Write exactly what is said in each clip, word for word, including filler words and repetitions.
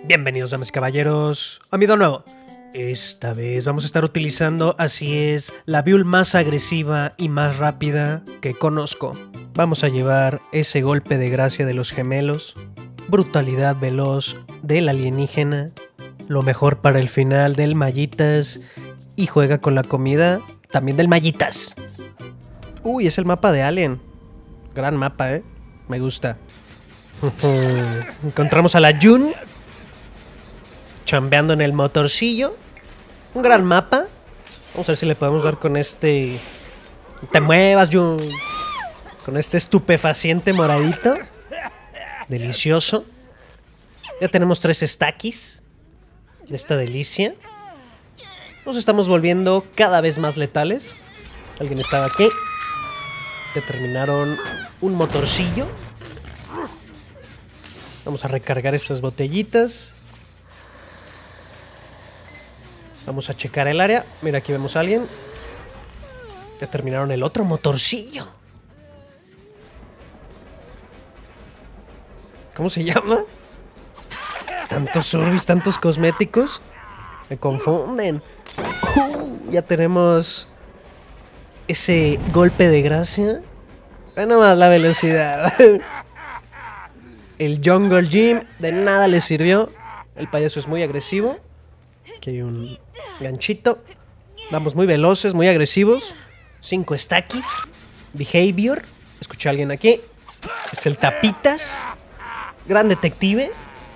Bienvenidos, damas y caballeros, a mi video nuevo. Esta vez vamos a estar utilizando, así es, la build más agresiva y más rápida que conozco. Vamos a llevar ese golpe de gracia de los gemelos, brutalidad veloz del alienígena, lo mejor para el final del Mallitas y juega con la comida también del Mallitas. Uy, es el mapa de Alien. Gran mapa, eh. Me gusta. Encontramos a la Jun chambeando en el motorcillo. Un gran mapa. Vamos a ver si le podemos dar con este. Te muevas, Jun. Con este estupefaciente moradito. Delicioso. Ya tenemos tres stackies de esta delicia. Nos estamos volviendo cada vez más letales. Alguien estaba aquí. Determinaron un motorcillo. Vamos a recargar estas botellitas. Vamos a checar el área. Mira, aquí vemos a alguien. Ya terminaron el otro motorcillo. ¿Cómo se llama? Tantos service, tantos cosméticos. Me confunden. Uh, ya tenemos ese golpe de gracia. Bueno, más la velocidad. El Jungle Gym de nada le sirvió. El payaso es muy agresivo. Aquí hay un ganchito. Vamos muy veloces, muy agresivos. Cinco stackies. Behavior. Escuché a alguien aquí. Es el Tapitas. Gran detective.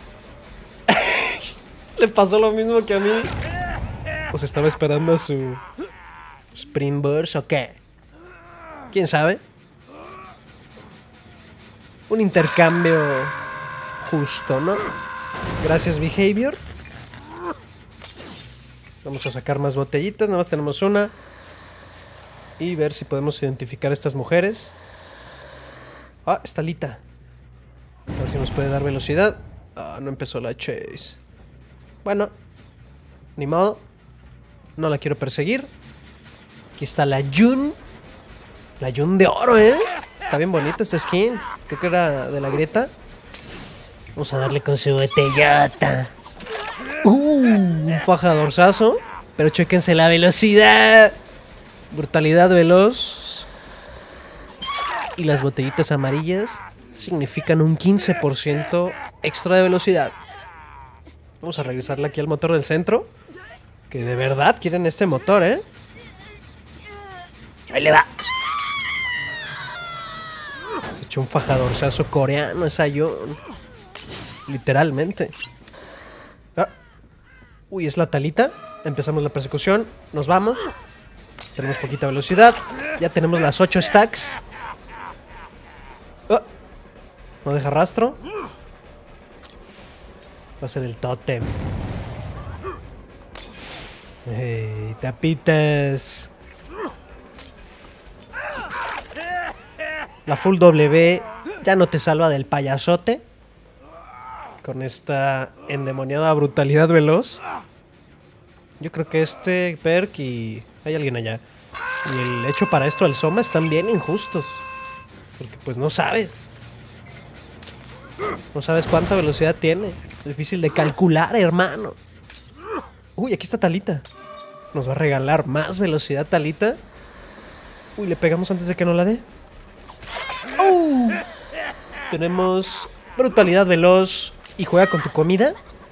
Le pasó lo mismo que a mí. Pues estaba esperando a su Spring Burst o qué. ¿Quién sabe? Un intercambio justo, ¿no? Gracias, Behavior. Vamos a sacar más botellitas. Nada más tenemos una. Y ver si podemos identificar a estas mujeres. Ah, está Lita. A ver si nos puede dar velocidad. Ah, no empezó la chase. Bueno, ni modo. No la quiero perseguir. Aquí está la Jun. La Jun de oro, ¿eh? Está bien bonita esta skin. Creo que era de la grieta. Vamos a darle con su botellota. Uh, un fajadorzazo. Pero chéquense la velocidad. Brutalidad veloz. Y las botellitas amarillas significan un quince por ciento extra de velocidad. Vamos a regresarle aquí al motor del centro. Que de verdad quieren este motor, ¿eh? Ahí le va. Se echó un fajadorzazo coreano esa Jun. Literalmente. Ah. Uy, es la Talita. Empezamos la persecución. Nos vamos. Tenemos poquita velocidad. Ya tenemos las ocho stacks. Ah. No deja rastro. Va a ser el tótem. Hey, Tapitas. La full W ya no te salva del payasote. Con esta endemoniada brutalidad veloz. Yo creo que este perk y... hay alguien allá. Y el hecho para esto del Soma están bien injustos. Porque pues no sabes. No sabes cuánta velocidad tiene. Es difícil de calcular, hermano. Uy, aquí está Talita. Nos va a regalar más velocidad, Talita. Uy, le pegamos antes de que no la dé. Uh, tenemos brutalidad veloz y juega con tu comida.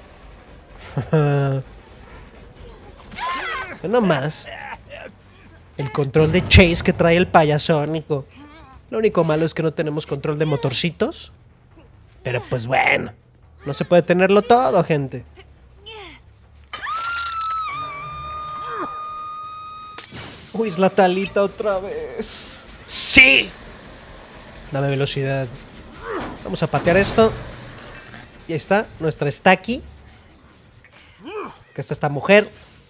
No más. El control de chase que trae el payasónico. Lo único malo es que no tenemos control de motorcitos. Pero pues bueno, no se puede tenerlo todo, gente. Uy, es la Talita otra vez. ¡Sí! Dame velocidad. Vamos a patear esto. Y ahí está, nuestra Stacky. Que está esta mujer.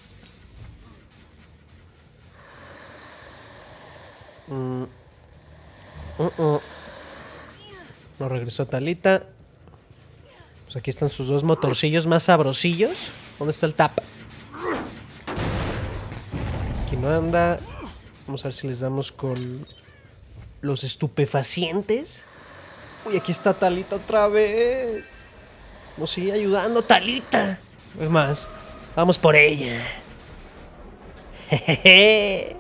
Mm. Uh -uh. Nos regresó Talita. Pues aquí están sus dos motorcillos más sabrosillos. ¿Dónde está el tap? Aquí no anda. Vamos a ver si les damos con los estupefacientes. Uy, aquí está Talita otra vez. Vamos a seguir ayudando, Talita. Es más, vamos por ella. Jejeje.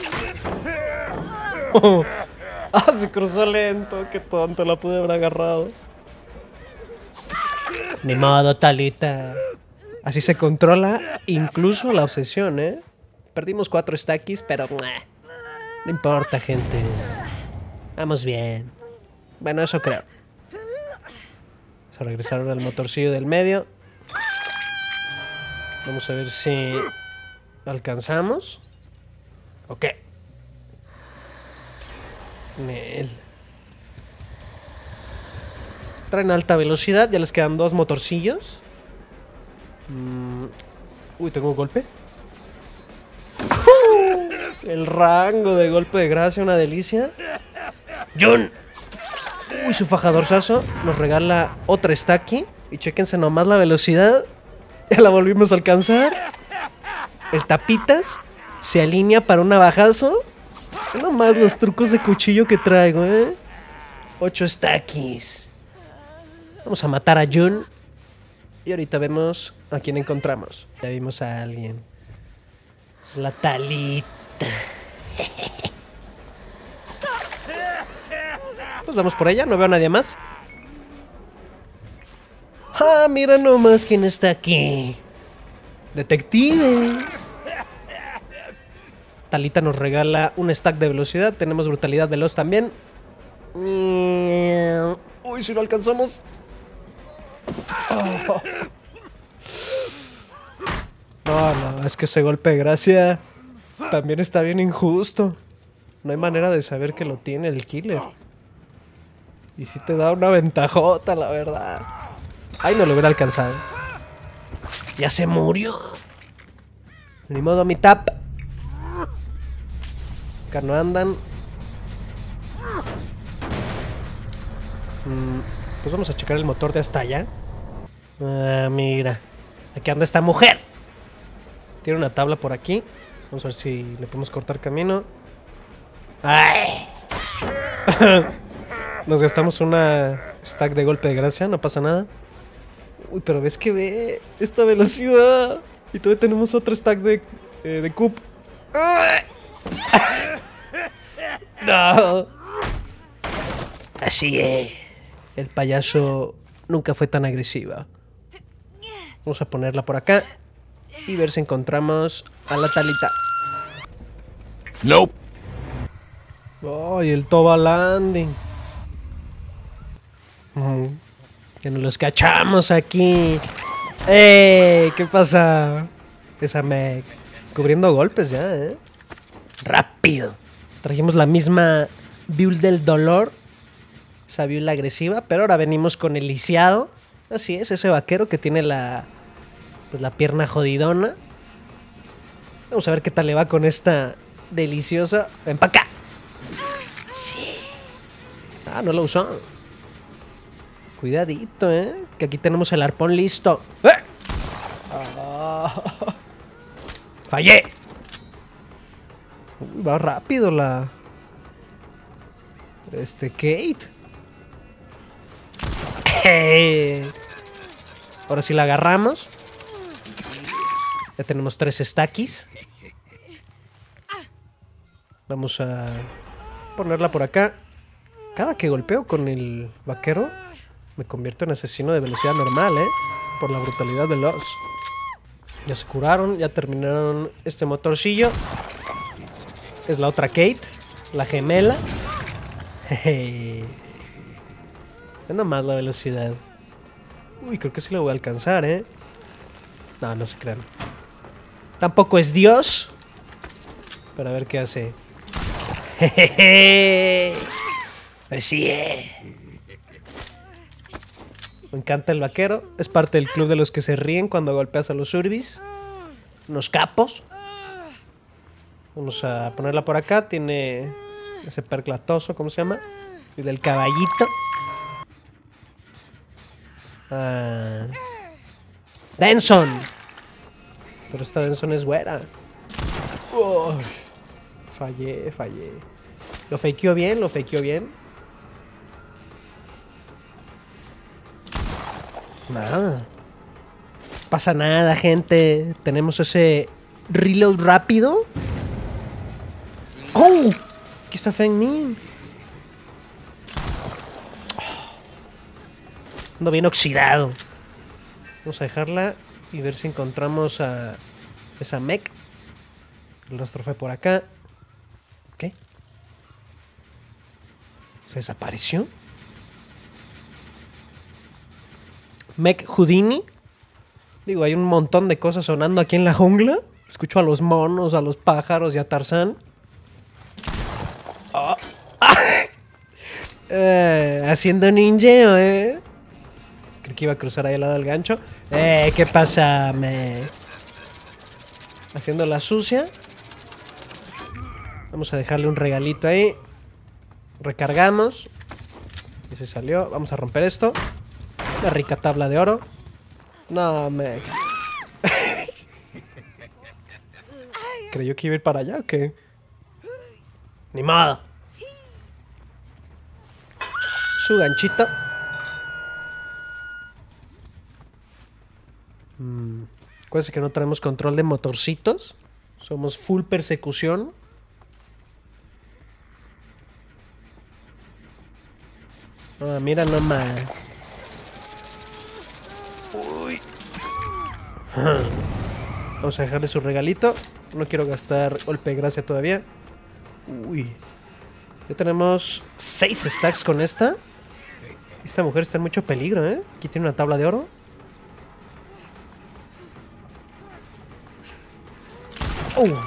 Oh. Ah, se cruzó lento. Qué tonto, la pude haber agarrado. Ni modo, Talita. Así se controla incluso la obsesión, ¿eh? Perdimos cuatro stackies, pero... no importa, gente. Vamos bien. Bueno, eso creo. Se regresaron al motorcillo del medio. Vamos a ver si alcanzamos. Ok. Nel. Traen alta velocidad. Ya les quedan dos motorcillos. Mm. Uy, ¿tengo un golpe? Uh, el rango de golpe de gracia, una delicia. Jun. Uy, su fajadorzazo nos regala otra stacky. Y chéquense nomás la velocidad. Ya la volvimos a alcanzar. El tapitas se alinea para un navajazo. Nomás los trucos de cuchillo que traigo, ¿eh? Ocho stackies. Vamos a matar a Jun. Y ahorita vemos a quién encontramos. Ya vimos a alguien. Es la Talita. Pues vamos por ella, no veo a nadie más. Ah, mira nomás quién está aquí. Detective. Talita nos regala un stack de velocidad. Tenemos brutalidad veloz también. Uy, si lo alcanzamos. Oh. No, no, es que ese golpe de gracia también está bien injusto. No hay manera de saber que lo tiene el killer. Y si te da una ventajota, la verdad. Ay, no lo hubiera alcanzado. Ya se murió. Ni modo, mi tap. Acá no andan. Mm, pues vamos a checar el motor de hasta allá. Ah, mira. Aquí anda esta mujer. Tiene una tabla por aquí. Vamos a ver si le podemos cortar camino. ¡Ay! Nos gastamos una stack de golpe de gracia, no pasa nada. Uy, pero ves que ve esta velocidad. Y todavía tenemos otro stack de, eh, de cup. No. Así es. El payaso nunca fue tan agresiva. Vamos a ponerla por acá y ver si encontramos a la Talita. Nope. Oh, y el Toba Landing. Uh, que nos los cachamos aquí. ¡Ey! ¿Qué pasa? Esa Meg. Cubriendo golpes ya, ¿eh? Rápido. Trajimos la misma build del dolor. Esa build agresiva. Pero ahora venimos con el lisiado. Así es, ese vaquero que tiene la... pues la pierna jodidona. Vamos a ver qué tal le va con esta deliciosa... ¡Ven pa' acá! Sí. Ah, no lo usó. Cuidadito, ¿eh? Que aquí tenemos el arpón listo. ¡Eh! Ah. ¡Fallé! Uy, va rápido la... Este, Kate. ¡Eh! Ahora sí la agarramos. Ya tenemos tres stackies. Vamos a ponerla por acá. Cada que golpeo con el vaquero me convierto en asesino de velocidad normal, ¿eh? Por la brutalidad veloz. Ya se curaron, ya terminaron este motorcillo. Es la otra Kate, la gemela. Jeje. Es nomás la velocidad. Uy, creo que sí lo voy a alcanzar, ¿eh? No, no se crean. Tampoco es Dios. Pero a ver qué hace. Jejeje. Así es. Me encanta el vaquero. Es parte del club de los que se ríen cuando golpeas a los Urbis. Unos capos. Vamos a ponerla por acá. Tiene ese perclatoso, ¿cómo se llama? Y del caballito. Ah. Denson. Pero esta Denson es güera. Oh. Fallé, fallé. Lo fakeó bien, lo fakeó bien. Nada. Pasa nada, gente. Tenemos ese reload rápido. ¡Oh! Aquí está Feng Min. Ando bien oxidado. Vamos a dejarla y ver si encontramos a esa mech. El rastro fue por acá. ¿Qué? ¿Se desapareció? Mech Houdini. Digo, hay un montón de cosas sonando aquí en la jungla. Escucho a los monos, a los pájaros y a Tarzán. Oh. eh, haciendo ninjeo, ¿eh? Creí que iba a cruzar ahí al lado del gancho. Eh, ¿qué pasa, me? Haciendo la sucia. Vamos a dejarle un regalito ahí. Recargamos. Y se salió. Vamos a romper esto. Una rica tabla de oro. No, me... ¿Creyó que iba a ir para allá o qué? Ni modo. Su ganchito. Mm. Acuérdense que no tenemos control de motorcitos. Somos full persecución. Ah, mira nomás. Uy. Vamos a dejarle su regalito. No quiero gastar golpe de gracia todavía. Uy. Ya tenemos seis stacks con esta. Esta mujer está en mucho peligro, ¿eh? Aquí tiene una tabla de oro. Oh.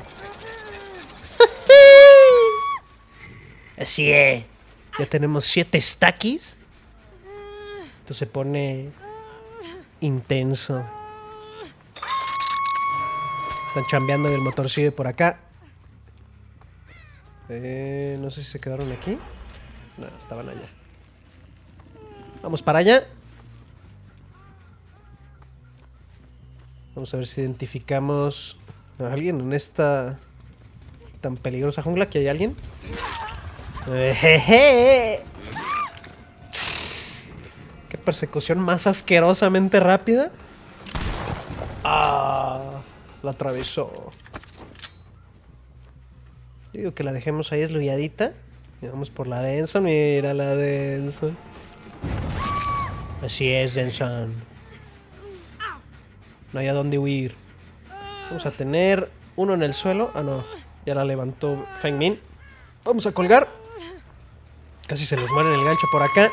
Así es. Ya tenemos siete stackies. Esto se pone intenso. Están chambeando en el motorcillo por acá. Eh, no sé si se quedaron aquí. No, estaban allá. Vamos para allá. Vamos a ver si identificamos a alguien en esta tan peligrosa jungla. ¿Aquí hay alguien? Jeje. Qué persecución más asquerosamente rápida. Ah, la atravesó. Yo digo que la dejemos ahí esluyadita. Y vamos por la Denson. Mira la Denson. Así es, Denson. No hay a dónde huir. Vamos a tener uno en el suelo. Ah, no. Ya la levantó Feng Min. Vamos a colgar. Casi se les muere el gancho por acá.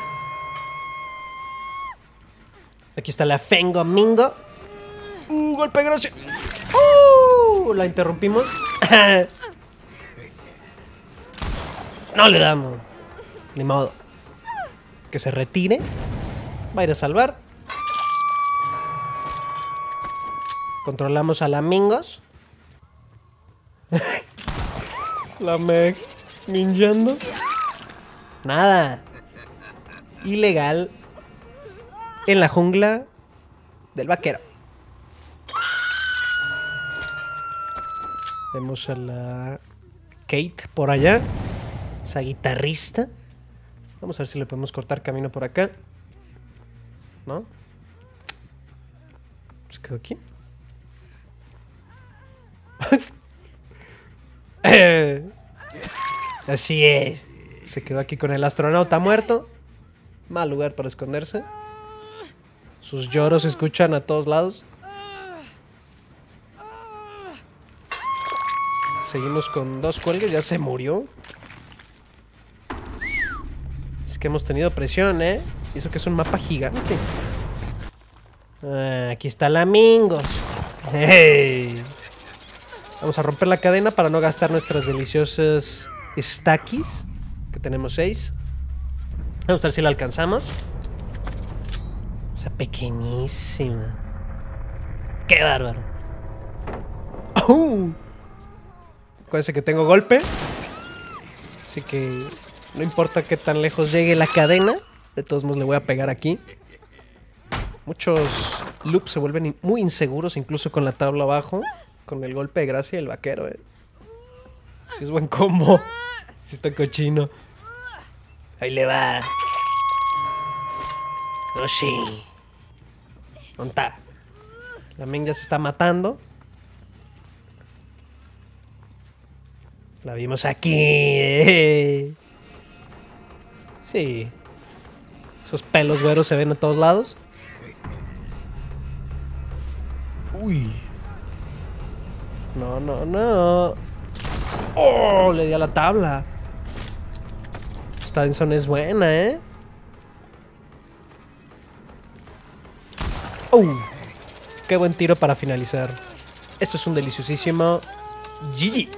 Aquí está la Fengo Mingo. Uh, golpe de gracia. Uh, la interrumpimos. No le damos. Ni modo. Que se retire. Va a ir a salvar. Controlamos a la Mingos. La Meg ninjando. Nada. Ilegal. En la jungla del vaquero. Vemos a la Kate por allá. Esa guitarrista. Vamos a ver si le podemos cortar camino por acá. ¿No? ¿Se quedó aquí? Así es. Se quedó aquí con el astronauta muerto. Mal lugar para esconderse. Sus lloros se escuchan a todos lados. Seguimos con dos cuelgues. Ya se murió. Es que hemos tenido presión, ¿eh? Y eso que es un mapa gigante. Ah, aquí está la Mingos. Hey. Vamos a romper la cadena para no gastar nuestras deliciosas stackies. Que tenemos seis. Vamos a ver si la alcanzamos. O sea, pequeñísima. ¡Qué bárbaro! ¡Oh! Acuérdense que tengo golpe. Así que no importa qué tan lejos llegue la cadena. De todos modos le voy a pegar aquí. Muchos loops se vuelven in muy inseguros, incluso con la tabla abajo. Con el golpe de gracia del vaquero, eh. Si es buen combo. Si está cochino. Ahí le va. Oh, sí. ¿Dónde está? La men ya se está matando. La vimos aquí. Sí. Esos pelos güeros se ven a todos lados. Uy. No, no, no. Oh, le di a la tabla. Esta Denson es buena, ¿eh? Oh. Qué buen tiro para finalizar. Esto es un deliciosísimo G G.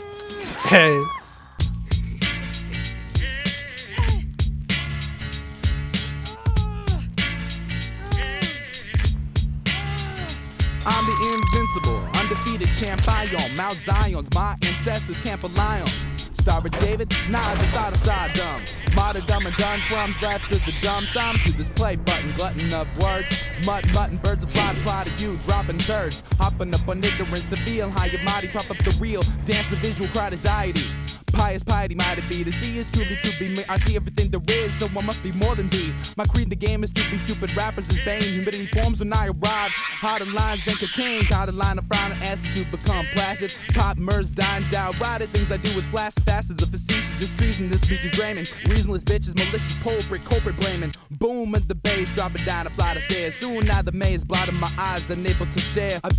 I'm the invincible, undefeated champion. Mount Zion's my ancestors can't rely on. Star of David, nah, they thought of stardom. Modern dumb and done, crumbs left to the dumb thumb. To this play button, glutton of words. Mud, mutton, birds of fly, fly to you, dropping turds. Hopping up on ignorance to feel how your body pop up the real. Dance the visual cry to deity. Pious piety might it be to see is truly to be me. I see everything there is, so I must be more than thee. My creed in the game is to be stupid rappers is bane. Humidity forms when I arrive. Harder lines than cocaine. Caught a line of frown and acid to become placid. Pop, mers, dying, down, rotted. Things I do with flaccid facets of facetious. This treason, this speech is draining. Reasonless bitches, malicious culprit, culprit blaming. Boom at the bass, dropping down a flight of stairs. Soon now the maze blotting my eyes, unable to stare.